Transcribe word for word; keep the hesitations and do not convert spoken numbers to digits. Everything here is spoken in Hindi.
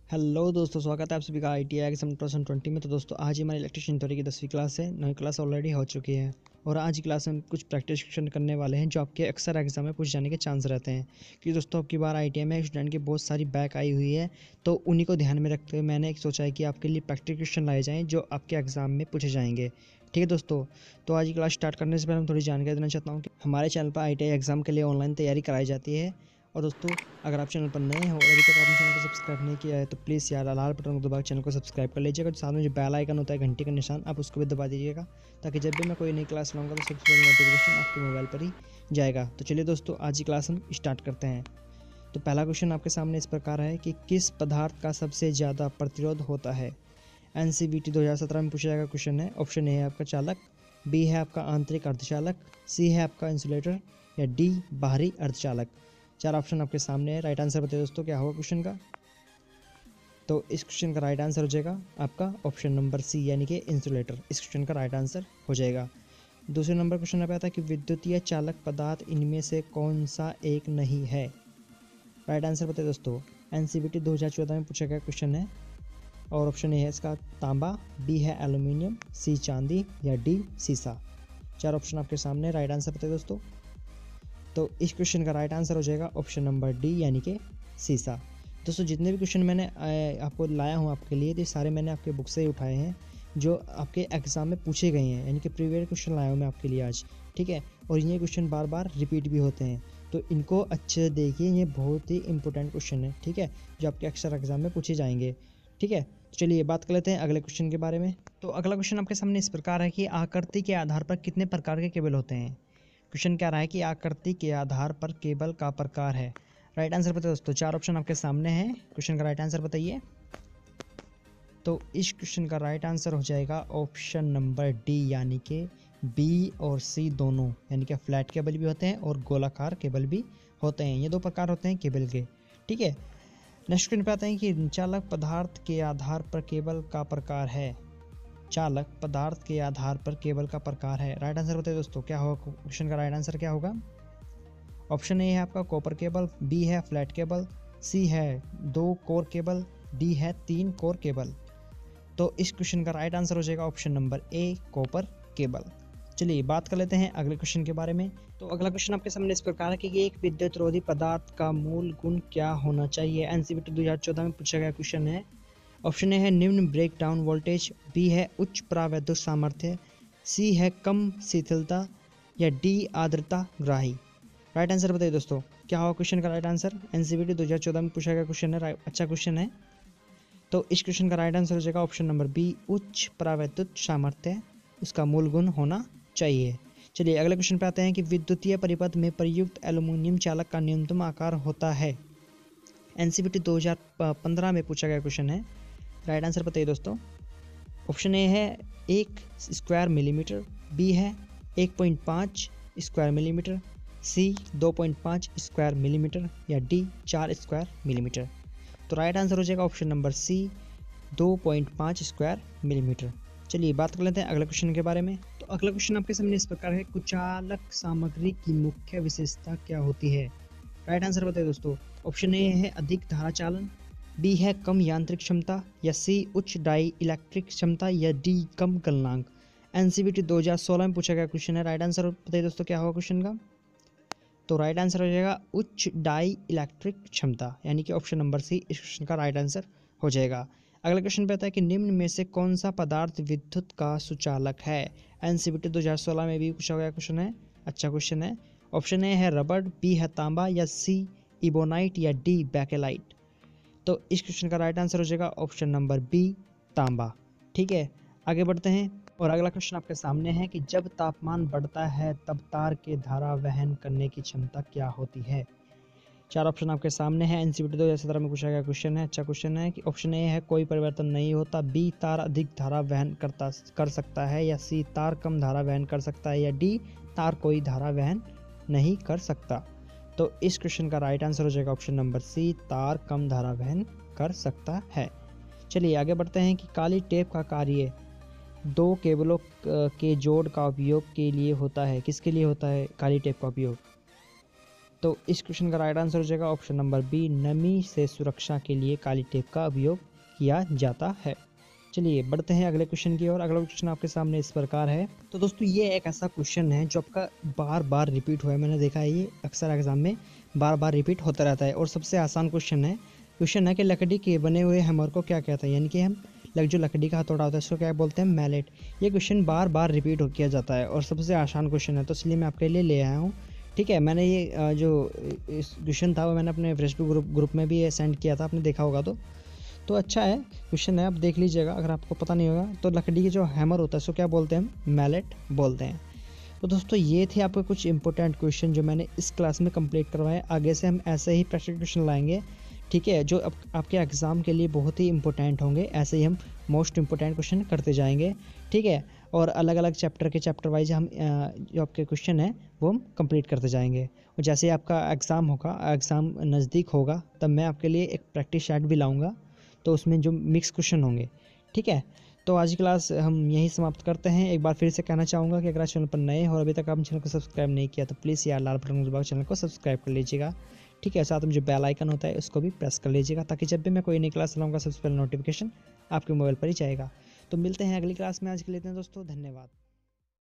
हेलो दोस्तों, स्वागत है आप सभी का I T I exam two thousand twenty में। तो दोस्तों आज ही हमारी इलेक्ट्रिशियन थ्योरी की दसवीं क्लास है। नई क्लास ऑलरेडी हो चुकी है और आज की क्लास में हम कुछ प्रैक्टिस क्वेश्चन करने वाले हैं जो आपके अक्सर एग्जाम में पूछ जाने के चांस रहते हैं। क्योंकि दोस्तों अब की बार आई टी आई में स्टूडेंट की बहुत सारी बैक आई हुई है, तो उन्हीं को ध्यान में रखते हुए मैंने सोचा है कि आपके लिए प्रैक्टिस क्वेश्चन लाए जाएँ जो आपके एग्जाम में पूछे जाएंगे। ठीक है दोस्तों, तो आज की क्लास स्टार्ट करने से पहले मैं थोड़ी जानकारी देना चाहता हूँ कि हमारे चैनल पर आई टी आई एग्जाम के लिए ऑनलाइन तैयारी कराई जाती है। और दोस्तों अगर आप चैनल पर नए हो और अभी तक आपने चैनल को सब्सक्राइब नहीं किया है तो प्लीज़ यार लाल बटन को दबा चैनल को सब्सक्राइब कर लीजिएगा। साथ में जो बेल आइकन होता है घंटी का निशान, आप उसको भी दबा दीजिएगा ताकि जब भी मैं कोई नई क्लास लाऊंगा तो सबसे पहले नोटिफिकेशन आपके मोबाइल पर ही जाएगा। तो चलिए दोस्तों आज की क्लास हम स्टार्ट करते हैं। तो पहला क्वेश्चन आपके सामने इस प्रकार है कि किस पदार्थ का सबसे ज़्यादा प्रतिरोध होता है। एन सी बी टी दो हज़ार सत्रह में पूछा जाएगा क्वेश्चन है। ऑप्शन ए है आपका चालक, बी है आपका आंतरिक अर्धचालक, सी है आपका इंसुलेटर या डी बाहरी अर्धचालक। चार ऑप्शन आपके सामने है। राइट आंसर बताइए दोस्तों क्या होगा क्वेश्चन का। तो इस क्वेश्चन का राइट आंसर हो जाएगा आपका ऑप्शन नंबर सी यानी कि इंसुलेटर। इस क्वेश्चन का राइट आंसर हो जाएगा। दूसरे नंबर क्वेश्चन पे आता है कि विद्युतीय चालक पदार्थ इनमें से कौन सा एक नहीं है। राइट आंसर बताइए दोस्तों। एन सी बी टी दो हज़ार चौदह में पूछा गया क्वेश्चन है और ऑप्शन ए है इसका तांबा, बी है एल्यूमिनियम, सी चांदी या डी सीसा। चार ऑप्शन आपके सामने। राइट आंसर बताइए दोस्तों। तो इस क्वेश्चन का राइट आंसर हो जाएगा ऑप्शन नंबर डी यानी कि सीसा। दोस्तों जितने भी क्वेश्चन मैंने आपको लाया हूँ आपके लिए तो सारे मैंने आपके बुक से ही उठाए हैं जो आपके एग्जाम में पूछे गए हैं, यानी कि प्रीवियस क्वेश्चन लाया हूँ मैं आपके लिए आज। ठीक है, और ये क्वेश्चन बार बार रिपीट भी होते हैं तो इनको अच्छे से देखिए, ये बहुत ही इंपॉर्टेंट क्वेश्चन है। ठीक है, जो आपके अक्सर एग्जाम में पूछे जाएंगे। ठीक है, तो चलिए बात कर लेते हैं अगले क्वेश्चन के बारे में। तो अगला क्वेश्चन आपके सामने इस प्रकार है कि आकृति के आधार पर कितने प्रकार के केबल होते हैं। क्वेश्चन क्या रहा है कि आकृति के आधार पर केबल का प्रकार है। राइट आंसर बताइए दोस्तों। चार ऑप्शन आपके सामने हैं, क्वेश्चन का राइट आंसर बताइए। तो इस क्वेश्चन का राइट आंसर हो जाएगा ऑप्शन नंबर डी यानी कि बी और सी दोनों, यानी कि फ्लैट केबल भी होते हैं और गोलाकार केबल भी होते हैं। ये दो प्रकार होते हैं केबल के। ठीक है, नेक्स्ट क्वेश्चन पे आते हैं कि चालक पदार्थ के आधार पर केबल का प्रकार है। चालक पदार्थ के आधार पर केबल का प्रकार है। राइट आंसर बताइए दोस्तों क्या होगा क्वेश्चन का राइट आंसर क्या होगा। ऑप्शन ए है आपका कॉपर केबल, बी है फ्लैट केबल, सी है दो कोर केबल, डी है तीन कोर केबल। तो इस क्वेश्चन का राइट आंसर हो जाएगा option number A copper cable. चलिए बात कर लेते हैं अगले क्वेश्चन के बारे में। तो अगला क्वेश्चन आपके सामने इस प्रकार है कि एक विद्युतरोधी पदार्थ का मूल गुण क्या होना चाहिए। एन सी बी टी दो हज़ार चौदह में पूछा गया क्वेश्चन है। ऑप्शन ए है निम्न ब्रेक डाउन वोल्टेज, बी है उच्च प्रावैद्युत सामर्थ्य, सी है कम शिथिलता या डी आर्द्रता ग्राही। राइट आंसर बताइए दोस्तों क्या होगा क्वेश्चन का राइट आंसर। एनसीबीटी दो हज़ार चौदह में पूछा गया क्वेश्चन है, अच्छा क्वेश्चन है। तो इस क्वेश्चन का राइट आंसर हो जाएगा ऑप्शन नंबर बी उच्च प्रावैद्युत सामर्थ्य, उसका मूल गुण होना चाहिए। चलिए अगले क्वेश्चन पे आते हैं कि विद्युतीय परिपथ में प्रयुक्त एल्यूमिनियम चालक का न्यूनतम आकार होता है। एनसीबीटी दो हज़ार पंद्रह में पूछा गया क्वेश्चन है। राइट आंसर बताइए दोस्तों। ऑप्शन ए है एक स्क्वायर मिलीमीटर, बी है एक पॉइंट पाँच स्क्वायर मिलीमीटर, सी दो पॉइंट पाँच स्क्वायर मिलीमीटर या डी चार स्क्वायर मिलीमीटर। तो राइट आंसर हो जाएगा ऑप्शन नंबर सी दो पॉइंट पाँच स्क्वायर मिलीमीटर। चलिए बात कर लेते हैं अगले क्वेश्चन के बारे में। तो अगला क्वेश्चन आपके सामने इस प्रकार है, कुचालक सामग्री की मुख्य विशेषता क्या होती है। राइट आंसर बताइए दोस्तों। ऑप्शन ए है अधिक धारा चालन, बी है कम यांत्रिक क्षमता या सी उच्च डाई इलेक्ट्रिक क्षमता या डी कम गलनांक। एनसीबीटी दो हज़ार सोलह में पूछा गया क्वेश्चन है। राइट आंसर बताइए दोस्तों क्या होगा क्वेश्चन का। तो राइट आंसर हो जाएगा उच्च डाई इलेक्ट्रिक क्षमता, यानी कि ऑप्शन नंबर सी इस क्वेश्चन का राइट आंसर हो जाएगा। अगला क्वेश्चन पे आता है कि निम्न में से कौन सा पदार्थ विद्युत का सुचालक है। एनसीबीटी दो हज़ार सोलह में भी पूछा गया क्वेश्चन है, अच्छा क्वेश्चन है। ऑप्शन ए है रबड़, बी है तांबा या सी इबोनाइट या डी बैकेलाइट। तो इस क्वेश्चन का राइट आंसर हो जाएगा ऑप्शन नंबर बी तांबा। ठीक है, आगे बढ़ते हैं और अगला क्वेश्चन आपके सामने है कि जब तापमान बढ़ता है तब तार के धारा वहन करने की क्षमता क्या होती है। चार ऑप्शन आपके सामने है। एनसीबीटी दो हज़ार सत्रह में पूछा गया क्वेश्चन है, अच्छा क्वेश्चन है। कि ऑप्शन ए है कोई परिवर्तन नहीं होता, बी तार अधिक धारा वहन करता कर सकता है या सी तार कम धारा वहन कर सकता है या डी तार कोई धारा वहन नहीं कर सकता। तो इस क्वेश्चन का राइट आंसर हो जाएगा ऑप्शन नंबर सी तार कम धारा वहन कर सकता है। चलिए आगे बढ़ते हैं कि काली टेप का कार्य दो केबलों के जोड़ का उपयोग के लिए होता है। किसके लिए होता है काली टेप का उपयोग। तो इस क्वेश्चन का राइट आंसर हो जाएगा ऑप्शन नंबर बी, नमी से सुरक्षा के लिए काली टेप का उपयोग किया जाता है। चलिए बढ़ते हैं अगले क्वेश्चन की ओर। अगला क्वेश्चन आपके सामने इस प्रकार है। तो दोस्तों ये एक ऐसा क्वेश्चन है जो आपका बार बार रिपीट हुआ है, मैंने देखा है ये अक्सर एग्जाम में बार बार रिपीट होता रहता है और सबसे आसान क्वेश्चन है। क्वेश्चन है कि लकड़ी के बने हुए हैमर को क्या कहते हैं, यानी कि हम जो लकड़ी का हथौड़ा होता है इसको क्या बोलते हैं, मैलेट। ये क्वेश्चन बार बार रिपीट किया जाता है और सबसे आसान क्वेश्चन है, तो इसलिए मैं आपके लिए ले आया हूँ। ठीक है, मैंने ये जो इस क्वेश्चन था वो मैंने अपने फेसबुक ग्रुप ग्रुप में भी ये सेंड किया था, आपने देखा होगा तो तो अच्छा है क्वेश्चन है, आप देख लीजिएगा। अगर आपको पता नहीं होगा तो लकड़ी के जो हैमर होता है उसको क्या बोलते हैं, हम मैलेट बोलते हैं। तो दोस्तों ये थे आपके कुछ इंपॉर्टेंट क्वेश्चन जो मैंने इस क्लास में कंप्लीट करवाए। आगे से हम ऐसे ही प्रैक्टिस क्वेश्चन लाएंगे, ठीक है, जो आप, आपके एग्ज़ाम के लिए बहुत ही इंपॉर्टेंट होंगे। ऐसे ही हम मोस्ट इंपॉर्टेंट क्वेश्चन करते जाएंगे, ठीक है, और अलग अलग चैप्टर के चैप्टर वाइज हम जो आपके क्वेश्चन हैं वो हम कंप्लीट करते जाएंगे। और जैसे आपका एग्ज़ाम होगा, एग्ज़ाम नज़दीक होगा, तब मैं आपके लिए एक प्रैक्टिस सेट भी लाऊंगा, तो उसमें जो मिक्स क्वेश्चन होंगे, ठीक है। तो आज की क्लास हम यहीं समाप्त करते हैं। एक बार फिर से कहना चाहूँगा कि अगर चैनल पर नए हो और अभी तक आपने चैनल को सब्सक्राइब नहीं किया तो प्लीज़ यार लाल बटन दबाकर चैनल को सब्सक्राइब कर लीजिएगा, ठीक है। साथ में जो बेल आइकन होता है उसको भी प्रेस कर लीजिएगा, ताकि जब भी मैं कोई नई क्लास चलाऊँगा सबसे पहले नोटिफिकेशन आपके मोबाइल पर ही जाएगा। तो मिलते हैं अगली क्लास में, आज के लिए इतना दोस्तों, धन्यवाद।